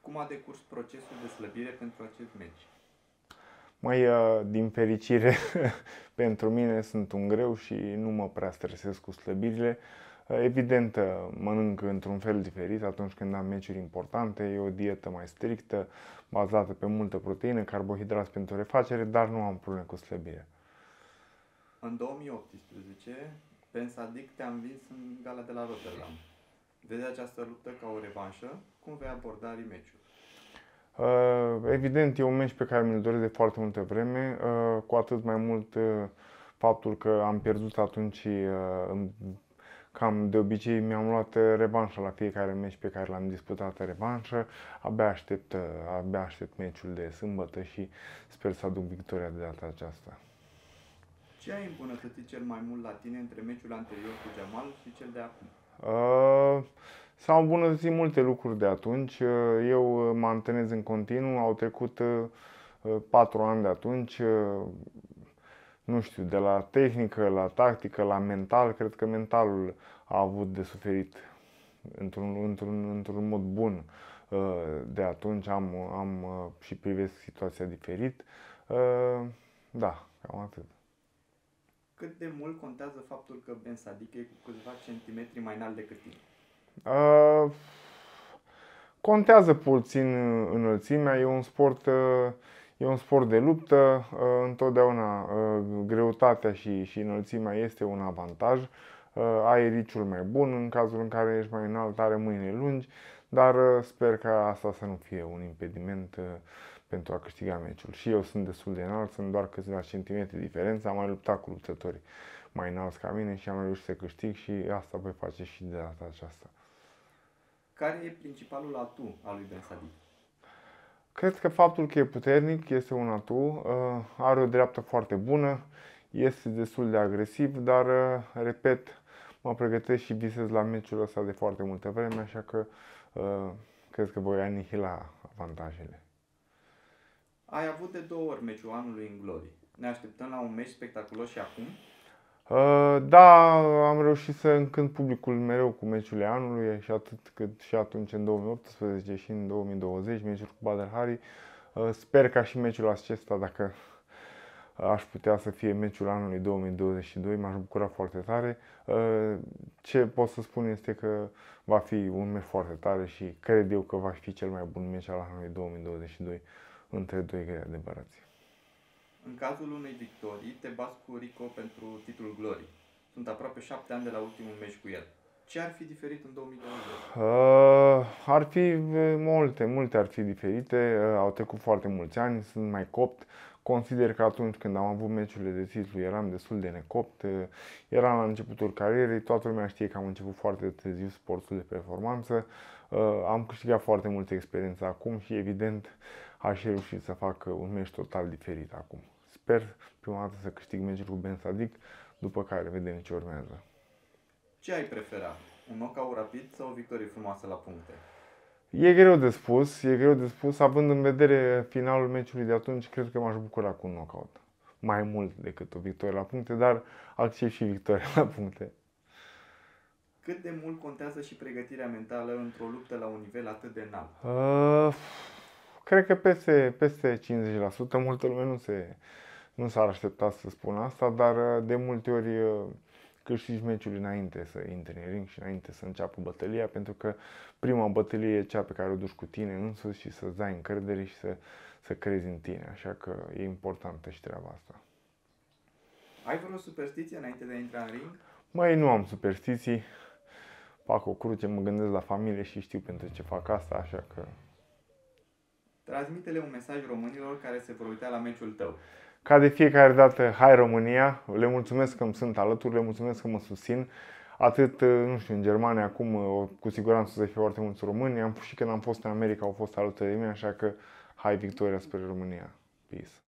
Cum a decurs procesul de slăbire pentru acest meci? Mai din fericire pentru mine sunt un greu și nu mă prea stresez cu slăbirile. Evident, mănânc într-un fel diferit atunci când am meciuri importante. E o dietă mai strictă, bazată pe multă proteină, carbohidrați pentru refacere, dar nu am probleme cu slăbirea. În 2018, Ben Sadik te-a învins în gala de la Rotterdam. Vezi această luptă ca o revanșă? Cum vei aborda rematch-ul? Evident, e un meci pe care mi-l doresc de foarte multă vreme, cu atât mai mult faptul că am pierdut atunci și cam de obicei mi-am luat revanșa la fiecare meci pe care l-am disputat revanșă. Abia aștept meciul de sâmbătă și sper să aduc victoria de data aceasta. Ce ai îmbunătățit cel mai mult la tine între meciul anterior cu Jamal și cel de acum? S-au îmbunătățit multe lucruri de atunci. Eu mă antrenez în continuu, au trecut 4 ani de atunci. Nu știu, de la tehnică, la tactică, la mental, cred că mentalul a avut de suferit într-un mod bun. De atunci am și privesc situația diferit. Da, cam atât. Cât de mult contează faptul că Ben Sadik e cu câțiva centimetri mai înalt decât tine? Contează puțin înălțimea, e un sport de luptă, întotdeauna greutatea și înălțimea este un avantaj. Ai riciul mai bun în cazul în care ești mai înalt, are mâinile lungi, dar sper ca asta să nu fie un impediment pentru a câștiga meciul. Și eu sunt destul de înalt, sunt doar câțiva centimetri diferență, am mai luptat cu luptători mai înalți ca mine și am reușit să câștig și asta voi face și de data aceasta. Care e principalul atu al lui Ben Sadik? Cred că faptul că e puternic este un atu, are o dreaptă foarte bună, este destul de agresiv, dar, repet, mă pregătesc și visez la meciul ăsta de foarte multă vreme, așa că cred că voi anihila avantajele. Ai avut de 2 ori meciul anului în Glory. Ne așteptăm la un meci spectaculos și acum? Da, am reușit să încânt publicul mereu cu meciurile anului și atât cât și atunci în 2018 și în 2020, meciul cu Badr Hari. Sper ca și meciul acesta, dacă aș putea să fie meciul anului 2022, m-aș bucura foarte tare. Ce pot să spun este că va fi un meci foarte tare și cred eu că va fi cel mai bun meci al anului 2022 între doi grei adevărați. În cazul unei victorii, te bați cu Rico pentru titlul Glory. Sunt aproape 7 ani de la ultimul meci cu el. Ce ar fi diferit în 2022? Ar fi multe ar fi diferite, au trecut foarte mulți ani, sunt mai copt. Consider că atunci când am avut meciurile de titlu eram destul de necopt, eram la începutul carierei, toată lumea știe că am început foarte târziu sportul de performanță. Am câștigat foarte multă experiență acum și evident aș reuși să fac un meci total diferit acum. Sper prima dată să câștig meciul cu Ben Sadik, după care vedem ce urmează. Ce ai prefera? Un knockout rapid sau o victorie frumoasă la puncte? E greu de spus, având în vedere finalul meciului de atunci, cred că m-aș bucura cu un knockout. Mai mult decât o victorie la puncte, dar accept și victoria la puncte. Cât de mult contează și pregătirea mentală într-o luptă la un nivel atât de înalt? Cred că peste 50%, multă lume nu s-ar aștepta să spun asta, dar de multe ori câștigi meciul înainte să intri în ring și înainte să înceapă bătălia, pentru că prima bătălie e cea pe care o duci cu tine însuți și să-ți dai încredere și să crezi în tine, așa că e importantă și treaba asta. Ai vreo superstiție înainte de a intra în ring? Măi, nu am superstiții, fac o cruce, mă gândesc la familie și știu pentru ce fac asta, așa că... Transmite-le un mesaj românilor care se vor uita la meciul tău. Ca de fiecare dată, hai România, le mulțumesc că îmi sunt alături, le mulțumesc că mă susțin. Atât, nu știu, în Germania acum, cu siguranță să fie foarte mulți români. Și când am fost în America, au fost alături de mine, așa că hai victoria spre România. Peace.